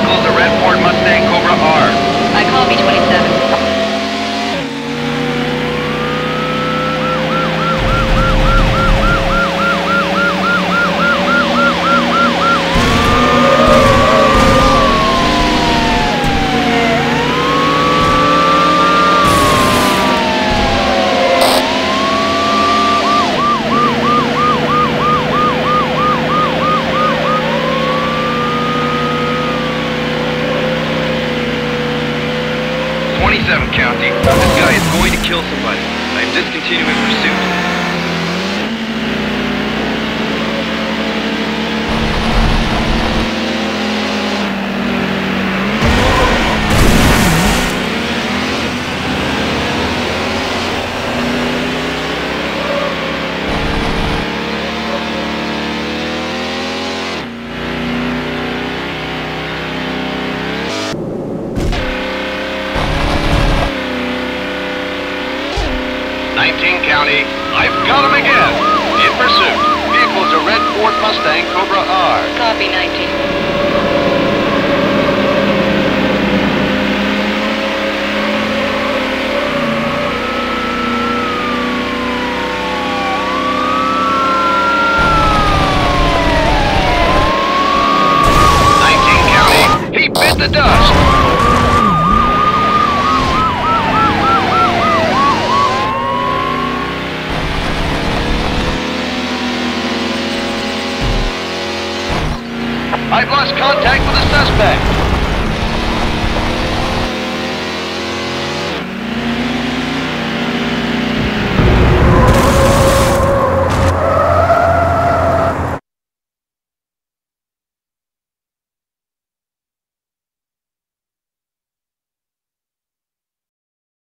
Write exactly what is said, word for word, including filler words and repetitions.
Vehicle's a red Ford Mustang Cobra R. I copy twenty-seven. twenty-seven County. This guy is going to kill somebody. I am discontinuing pursuit. nineteen County, I've got him again. In pursuit. Vehicle's a red Ford Mustang Cobra R. Copy nineteen. nineteen County, he bit the dust. I've lost contact with the suspect.